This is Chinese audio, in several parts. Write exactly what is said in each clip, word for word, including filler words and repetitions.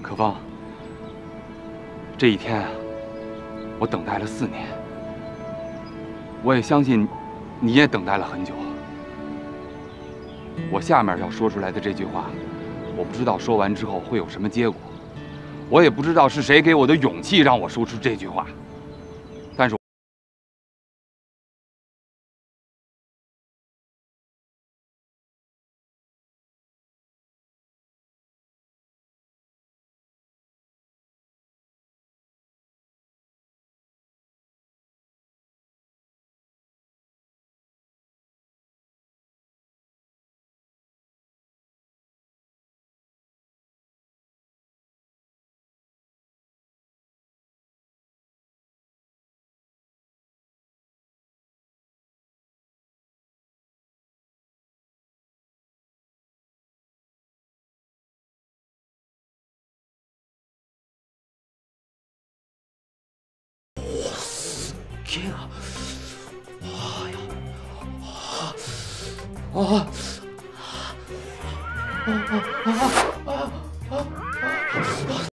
可芳，这一天啊，我等待了四年，我也相信你也等待了很久。我下面要说出来的这句话，我不知道说完之后会有什么结果，我也不知道是谁给我的勇气让我说出这句话，但是。 天啊！哎呀！啊！啊！啊啊啊啊啊！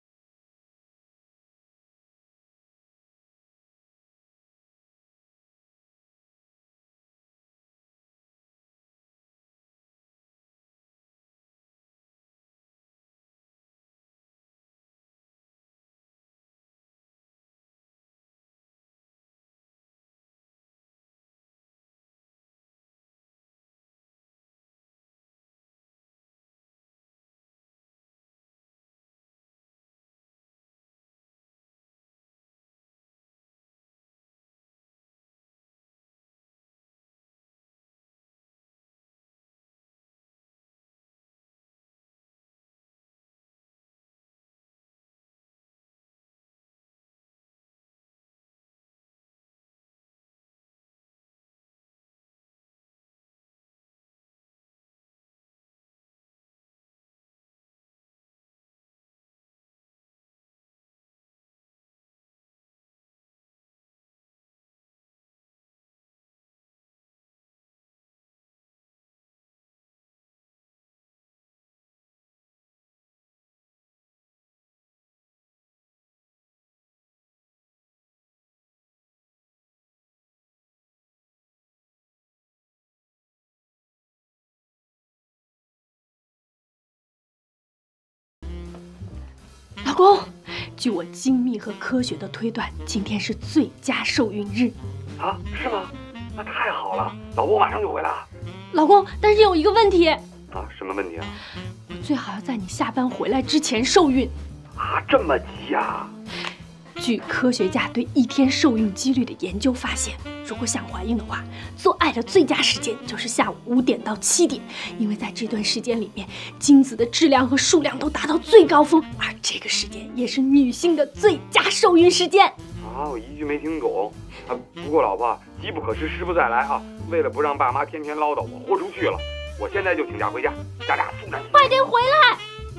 老公，据我精密和科学的推断，今天是最佳受孕日。 啊，是吗？那太好了，老婆马上就回来了。 老公，但是有一个问题。 啊，什么问题啊？ 我最好要在你下班回来之前受孕。 啊，这么急呀？ 据科学家对一天受孕几率的研究发现，如果想怀孕的话，做爱的最佳时间就是下午五点到七点，因为在这段时间里面，精子的质量和数量都达到最高峰，而这个时间也是女性的最佳受孕时间。 啊，我一句没听懂。啊，不过老婆，机不可失，失不再来啊！为了不让爸妈天天唠叨，我豁出去了。我现在就请假回家，咱俩速战速决。 快点回来！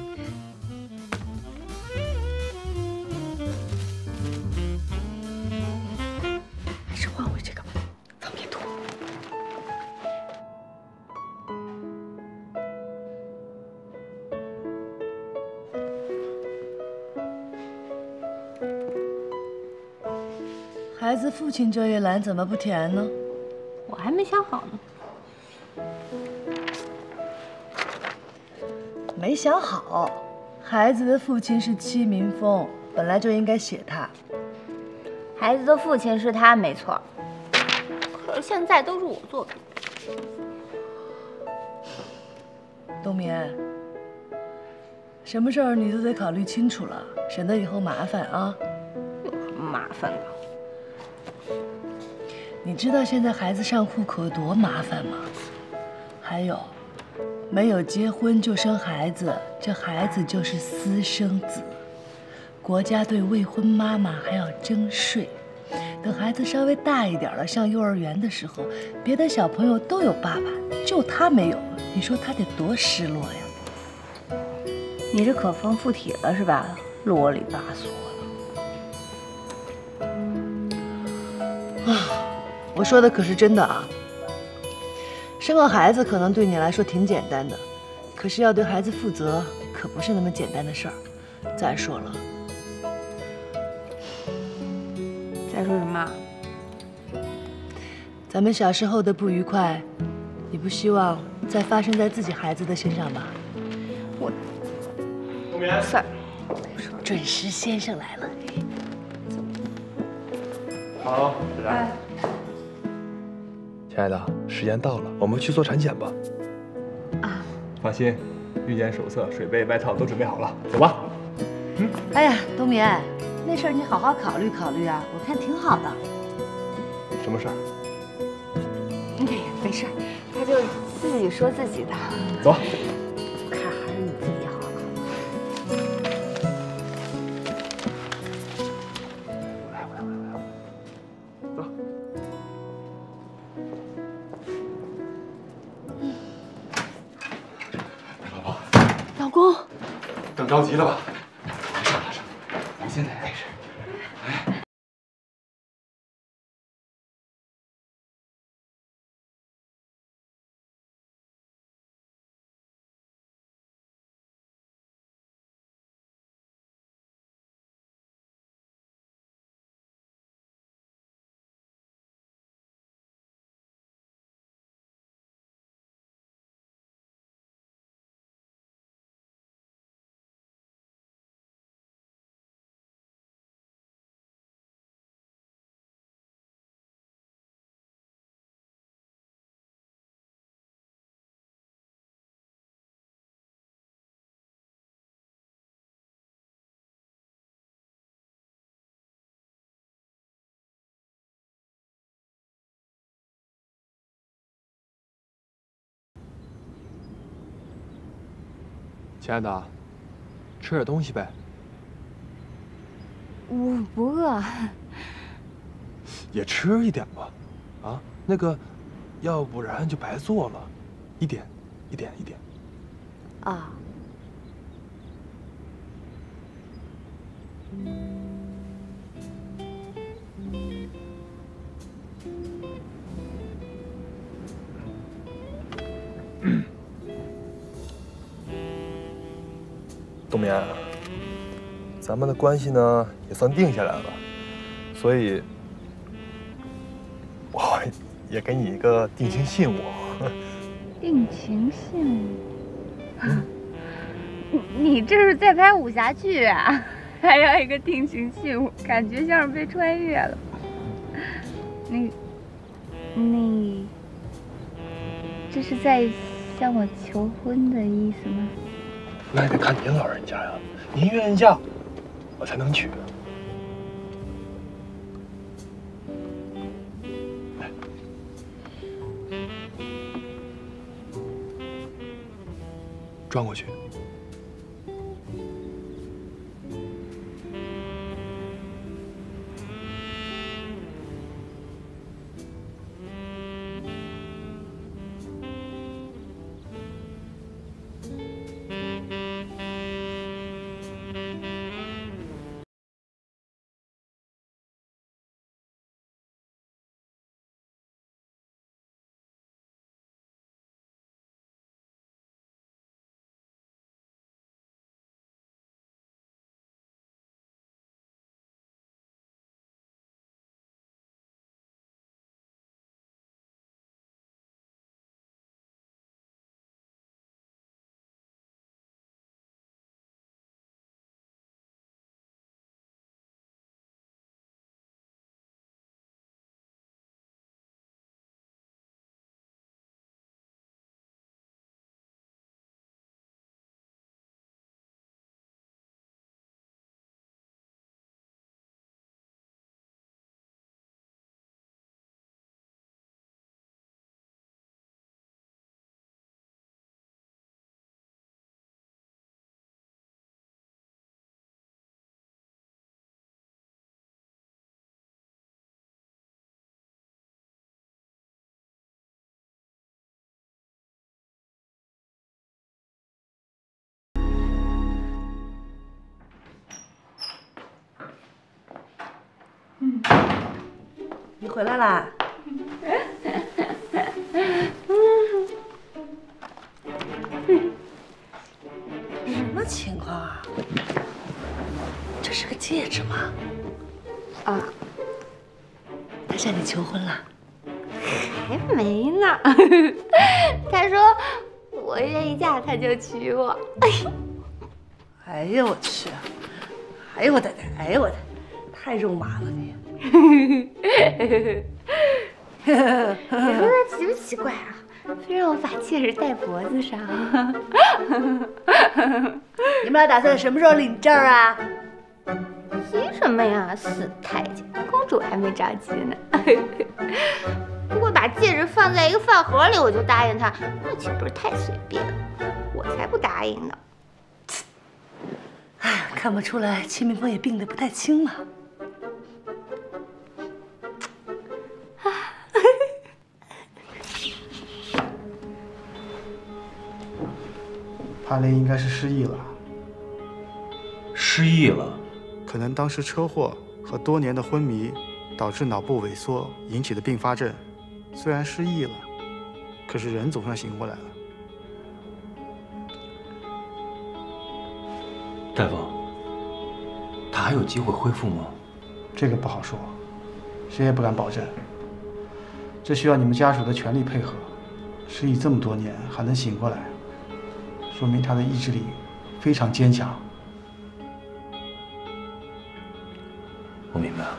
还是换回这个吧，方便多。 孩子父亲这一栏怎么不填呢？ 我还没想好呢。 没想好，孩子的父亲是戚民峰，本来就应该写他。 孩子的父亲是他没错，可是现在都是我作弊。 冬眠，什么事儿你都得考虑清楚了，省得以后麻烦啊。 有什么麻烦的？ 你知道现在孩子上户口有多麻烦吗？还有，没有结婚就生孩子，这孩子就是私生子，国家对未婚妈妈还要征税。等孩子稍微大一点了，上幼儿园的时候，别的小朋友都有爸爸，就他没有，你说他得多失落呀！ 你这可风附体了是吧？啰里吧嗦的。啊，我说的可是真的啊。生个孩子可能对你来说挺简单的，可是要对孩子负责，可不是那么简单的事儿。 再说了， 再说什么？ 咱们小时候的不愉快，你不希望再发生在自己孩子的身上吧？ 我， 冬眠， 算了， 准时先生来了。 好，来。 亲爱的，时间到了，我们去做产检吧。 啊， 放心，孕检手册、水杯、外套都准备好了，走吧。 嗯。哎呀，冬眠，那事儿你好好考虑考虑啊，我看挺好的。 什么事儿？ 没没事，他就自己说自己的。 走。 我看还是你自己好好考虑。 来，我来，我来，我来。走。 老婆， 老公， 更着急了吧？马上，马上，咱现在开始。哎。 亲爱的，吃点东西呗。 我不饿。 也吃一点吧。啊，那个，要不然就白做了。一点，一点，一点。 啊。 冬眠，咱们的关系呢也算定下来了，所以我也给你一个定情信物。 定情信物？你这是在拍武侠剧啊？还要一个定情信物，感觉像是被穿越了。你，你，这是在向我求婚的意思吗？ 那也得看您老人家呀，您愿意嫁，我才能娶。来，转过去。 你回来啦？什么情况啊？ 这是个戒指吗？ 啊， 他向你求婚了？ 还没呢。他说我愿意嫁他就娶我。 哎呦我去！哎呦我的天！哎呦我的，太肉麻了你！ 你说他奇不奇怪啊？非让我把戒指戴脖子上。 你们俩打算什么时候领证啊？ 急什么呀，死太监，公主还没着急呢。不过把戒指放在一个饭盒里我就答应他，那岂不是太随便了？我才不答应呢。 哎，看不出来，戚明峰也病得不太轻嘛。 潘林应该是失忆了， 失忆了。 可能当时车祸和多年的昏迷导致脑部萎缩引起的并发症。虽然失忆了，可是人总算醒过来了。 大夫，他还有机会恢复吗？ 这个不好说，谁也不敢保证。这需要你们家属的全力配合。失忆这么多年还能醒过来，说明他的意志力非常坚强。 我明白了。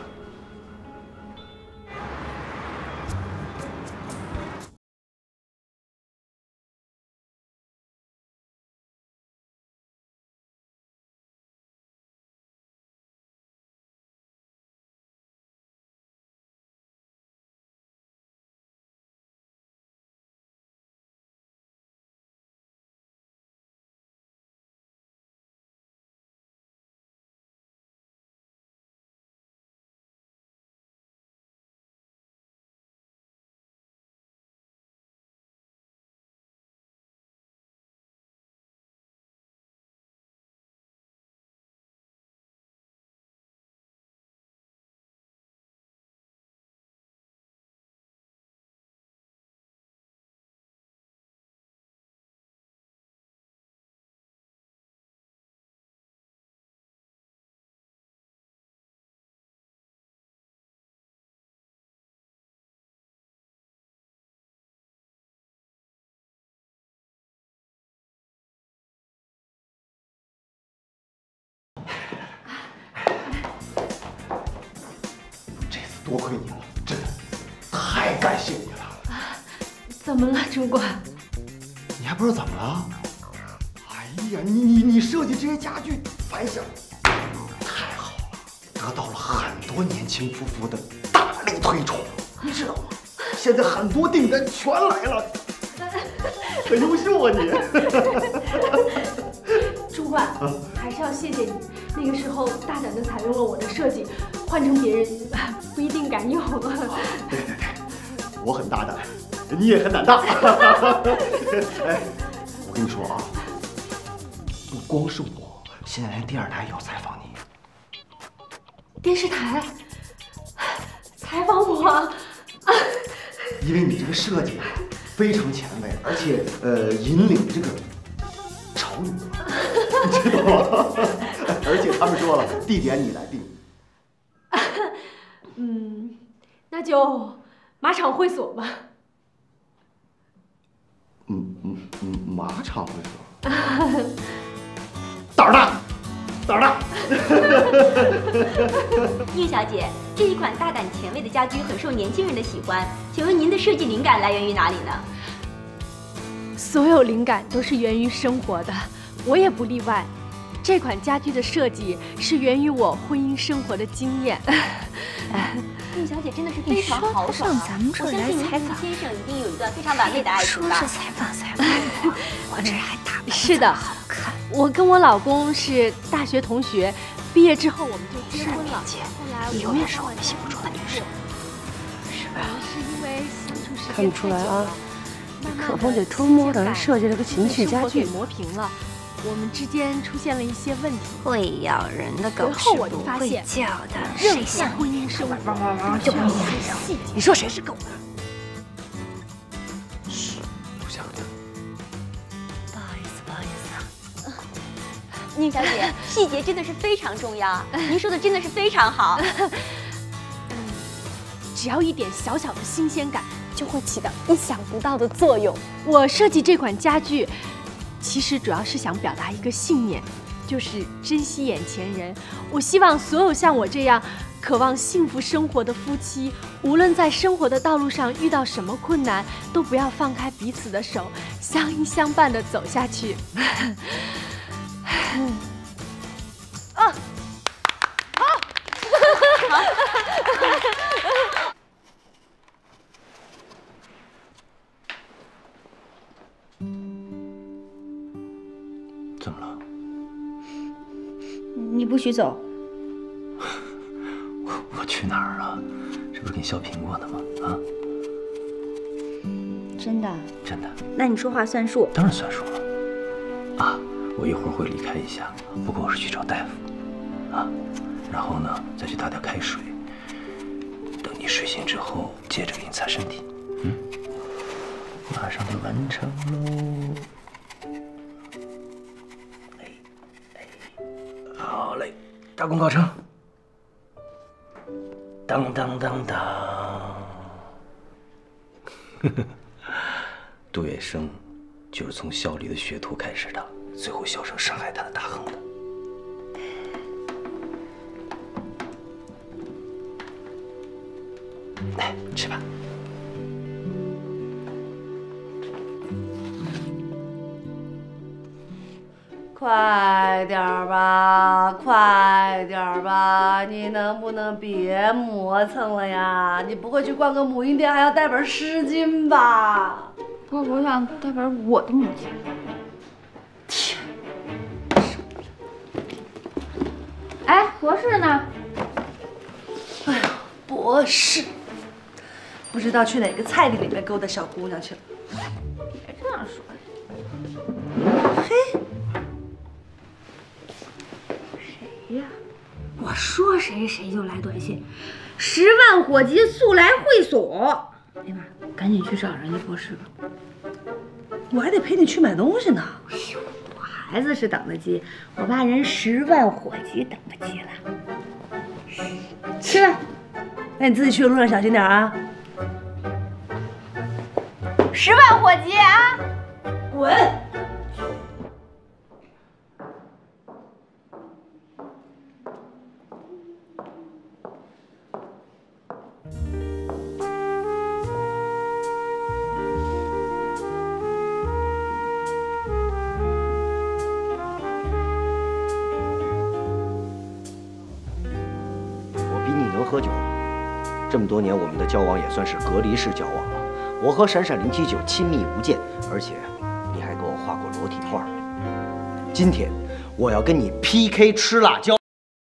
多亏你了，真的太感谢你了。 怎么了，主管？ 你还不知道怎么了？哎呀，你你你设计这些家具反响太好了，得到了很多年轻夫妇的大力推崇，你知道吗？现在很多订单全来了，很优秀啊你。 主管，还是要谢谢你，那个时候大胆地采用了我的设计，换成别人不一定敢用。 对对对，我很大胆，你也很胆大。哎，我跟你说啊，不光是我，现在连电视台也要采访你。 电视台采访我？ 因为你这个设计啊，非常前卫，而且呃，引领这个潮流，你知道吗？而且他们说了，地点你来定。 嗯，那就马场会所吧。 嗯嗯嗯，马场会所。胆儿大，胆儿大。 叶小姐，这一款大胆前卫的家居很受年轻人的喜欢，请问您的设计灵感来源于哪里呢？ 所有灵感都是源于生活的，我也不例外。这款家居的设计是源于我婚姻生活的经验。 叶小姐真的是非常豪爽啊！ 上咱们这儿来采访， 先生一定有一段非常完美的爱情吧？ 说是采访采访我，我这还打扮是的， 好看。 我跟我老公是大学同学，毕业之后我们就结婚了。后来你永远是我们心目中的女神， 是吧？是因为相处时间看不出来啊，可风得偷摸的设计了个情趣家具， 磨平了。我们之间出现了一些问题， 会咬人的狗是不会叫的， 任何婚姻生活就不粘人。 你说谁是狗呢？ 是，不想的。 不好意思，不好意思啊。 宁小姐，细节真的是非常重要，您说的真的是非常好。 只要一点小小的新鲜感，就会起到意想不到的作用。我设计这款家具，其实主要是想表达一个信念，就是珍惜眼前人。我希望所有像我这样渴望幸福生活的夫妻，无论在生活的道路上遇到什么困难，都不要放开彼此的手，相依相伴地走下去。啊！好，好。 怎么了？ 你不许走。 我我去哪儿啊？这不是给你削苹果呢吗？啊？ 真的？ 真的？ 那你说话算数。 当然算数了。啊，我一会儿会离开一下，不过我是去找大夫。啊，然后呢，再去打点开水。等你睡醒之后，接着给你擦身体。嗯，马上就完成喽。好嘞，大功告成。当当当当。杜月笙就是从萧离的学徒开始的，最后萧生杀害他的大亨的。来，吃吧。 快点儿吧，快点儿吧！你能不能别磨蹭了呀？你不会去逛个母婴店还要带本诗经吧？ 不，我想带本我的母亲。 天， 哎，博士呢？ 哎呦，博士，不知道去哪个菜地里面勾搭小姑娘去了。 别这样说。 嘿。 呀，我说谁谁就来短信，十万火急速来会所。哎呀妈，赶紧去找人家博士吧。 我还得陪你去买东西呢。 哎呦，我孩子是等得急，我怕人十万火急等不及了。去吧， 那你自己去的路上小心点啊。 十万火急啊！ 滚！ 喝酒，这么多年我们的交往也算是隔离式交往了。我和闪闪零七九亲密无间，而且你还给我画过裸体画。今天我要跟你 P K 吃辣椒。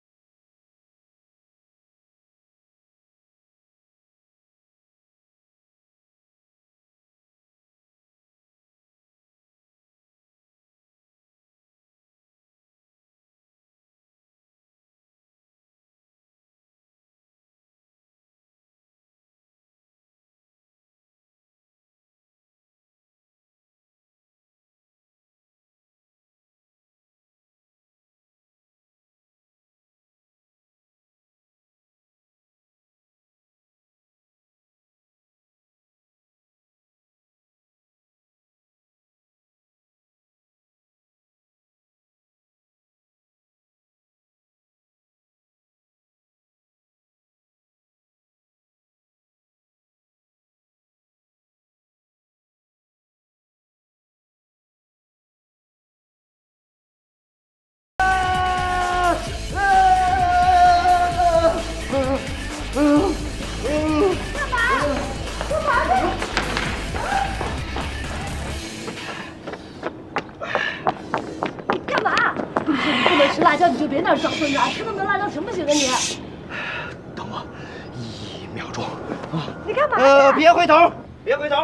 辣椒你就别那儿装孙子啊！吃那么多辣椒行不行啊你？ 等我一秒钟啊！ 你干嘛？ 呃，别回头，别回头。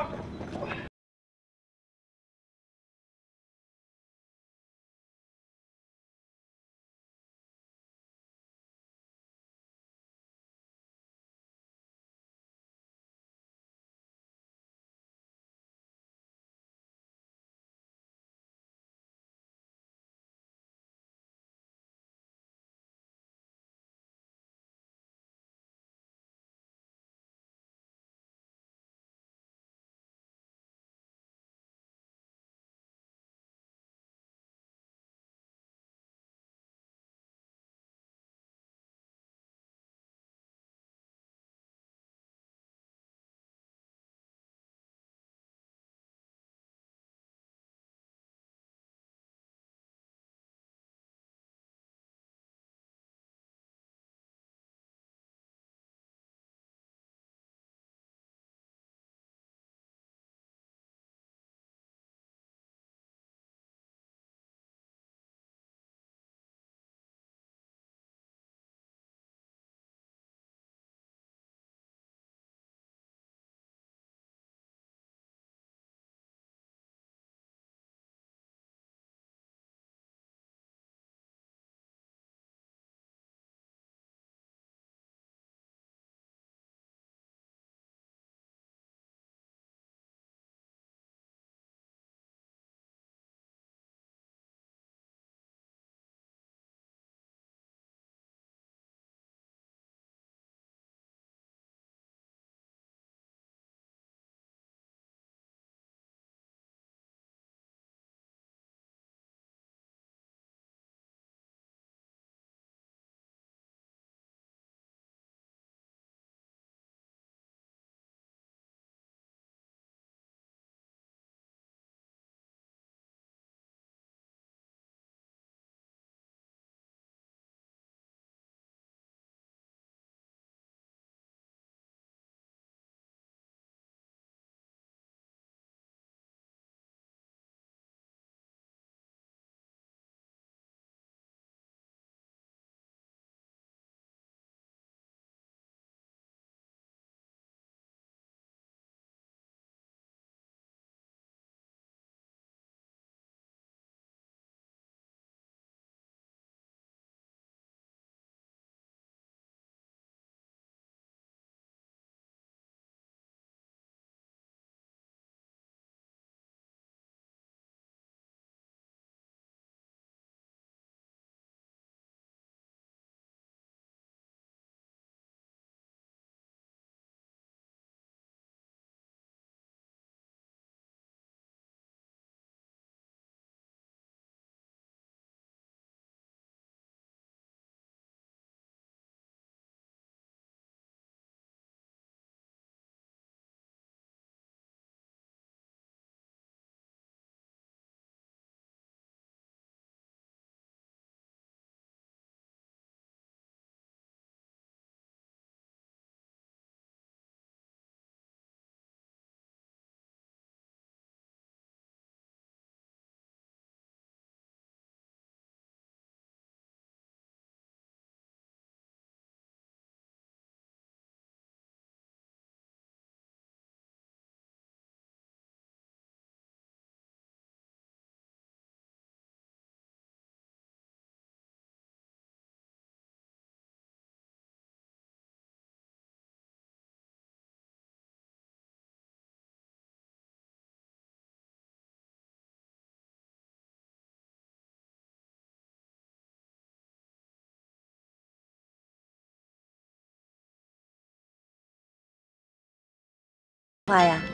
话呀？